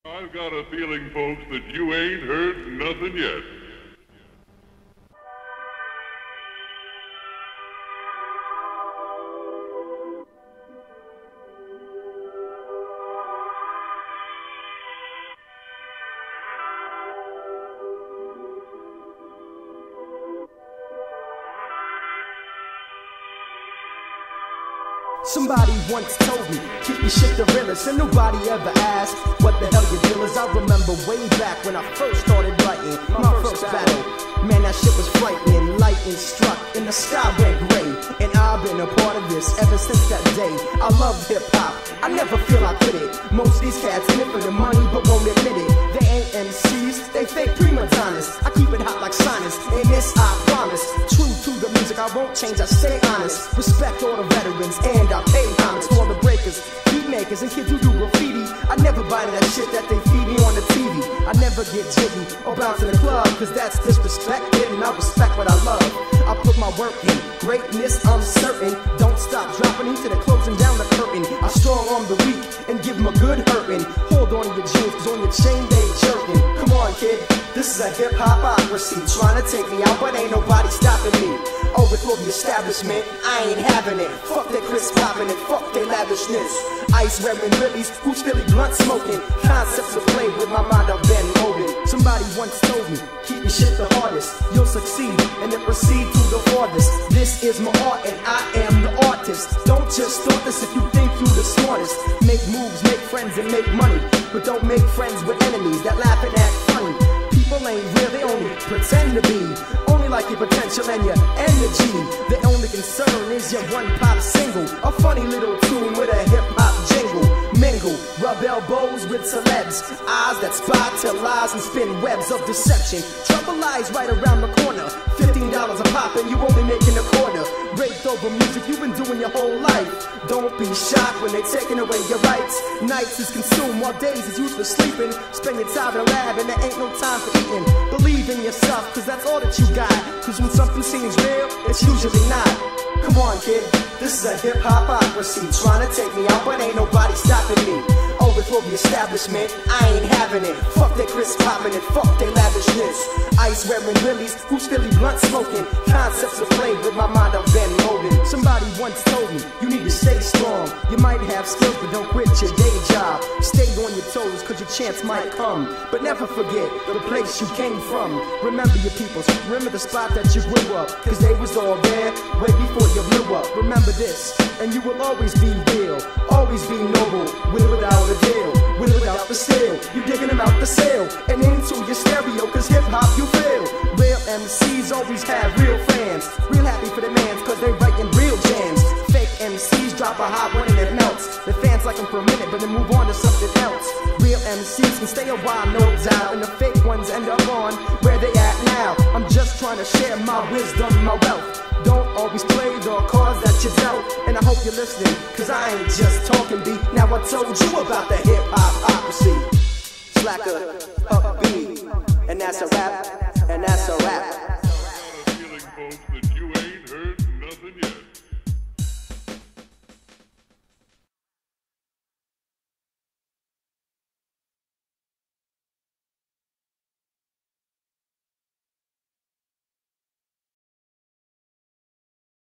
I've got a feeling, folks, that you ain't heard nothing yet. Somebody once told me, keep your shit the realest, and nobody ever asked what the hell your deal is. I remember way back when I first started writing my first battle. Man, that shit was frightening. Lightning struck and the sky went gray, and I've been a part of this ever since that day. I love hip-hop, I never feel I quit it. Most of these cats in it for the money but won't admit it. They ain't MCs, they fake prima donnas. I keep it hot like sinus, and this I promise. True to the music, I won't change, I stay honest. Respect all the veterans, and I pay homage to all the breakers, beat makers, and kids who do graffiti. I never buy that shit that they feed me on the TV. I never get jiggy or bounce in the club, cause that's disrespect, and I respect what I love. I put my work in, greatness I'm certain. Don't stop dropping into the closing down the curtain. I strong arm the weak and give them a good hurting. Hold on to your jeans, cause on your chain they jerking. Come on kid, this is a hip-hopocracy, trying to take me out but ain't nobody stopping me. Overthrow the establishment, I ain't having it. Fuck that Chris poppin' and fuck their lavishness. Ice wearing willies, who's Philly blunt smoking. Concepts of play with my mind I've been molded. Somebody once told me, keep your shit the hardest, you'll succeed and then proceed to the farthest. This is my art and I am the artist. Don't just start this if you think you the smartest. Make moves, make friends and make money, but don't make friends with enemies that laugh and act funny. People ain't real, they only pretend to be. Only like your potential and your energy. The only concern is your one pop single, a funny little tune with a hip-hop jingle. Mingle, rub elbows with celebs, eyes that spy tell lies and spin webs of deception. Trouble lies right around the corner, $15 a pop and you only making a quarter. Raped over music you've been doing your whole life. Don't be shocked when they're taking away your rights. Nights is consumed while days is used for sleeping. Spend your time in a lab and there ain't no time for eating. Believe in yourself, cause that's all that you got. Cause when something seems real, it's usually not. Come on kid, this is a hip-hopocracy, trying to take me out but ain't nobody stopping me. Overthrow the establishment, I ain't having it. Fuck that Chris poppin' and fuck their lavishness. Ice wearing willies, who's Philly blunt smoking. Concepts of play with my mind I've been molding. Somebody once told me, you need to stay strong. You might have skills but don't quit your day job. Stay on your toes cause your chance might come. But never forget the place you came from. Remember your peoples, remember the spot that you grew up, cause they was all there way before you blew up. Remember this, and you will always be real, always be noble, with or without a deal, with or without the steel. You digging them out the sale and into your stereo, cause hip-hop you feel. Real MCs always have real fans, real happy for the mans cause they writing real jams. Fake MCs drop a hot one and it melts. The fans like them for a minute but then move on to something else. Real MCs can stay a while, no doubt, and the fake ones end up on where they at now. I'm just trying to share my wisdom, my wealth. Don't always play the cards that you dealt, and I hope you're listening, cause I ain't just talking beat. Now I told you about the hip-hopocracy. Slacker, upbeat, and that's a rap, and that's a rap. I got a feeling, folks, that